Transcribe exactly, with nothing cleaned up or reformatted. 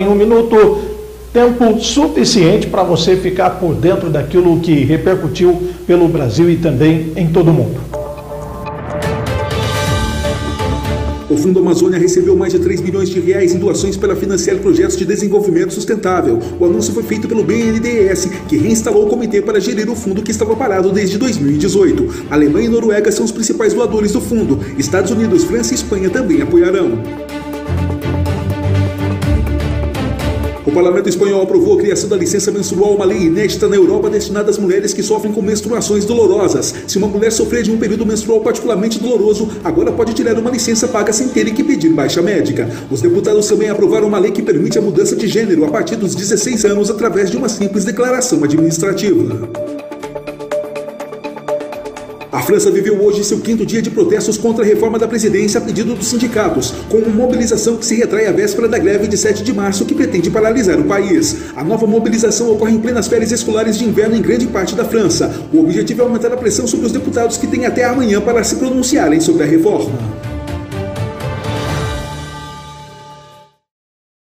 Em um minuto, tempo suficiente para você ficar por dentro daquilo que repercutiu pelo Brasil e também em todo o mundo. O Fundo Amazônia recebeu mais de três milhões de reais em doações para financiar projetos de desenvolvimento sustentável. O anúncio foi feito pelo B N D E S, que reinstalou o comitê para gerir o fundo que estava parado desde dois mil e dezoito. Alemanha e Noruega são os principais doadores do fundo. Estados Unidos, França e Espanha também apoiarão. O Parlamento Espanhol aprovou a criação da licença menstrual, uma lei inédita na Europa destinada às mulheres que sofrem com menstruações dolorosas. Se uma mulher sofrer de um período menstrual particularmente doloroso, agora pode tirar uma licença paga sem ter que pedir baixa médica. Os deputados também aprovaram uma lei que permite a mudança de gênero a partir dos dezesseis anos através de uma simples declaração administrativa. A França viveu hoje seu quinto dia de protestos contra a reforma da presidência a pedido dos sindicatos, com uma mobilização que se retrai à véspera da greve de sete de março que pretende paralisar o país. A nova mobilização ocorre em plenas férias escolares de inverno em grande parte da França. O objetivo é aumentar a pressão sobre os deputados que têm até amanhã para se pronunciarem sobre a reforma.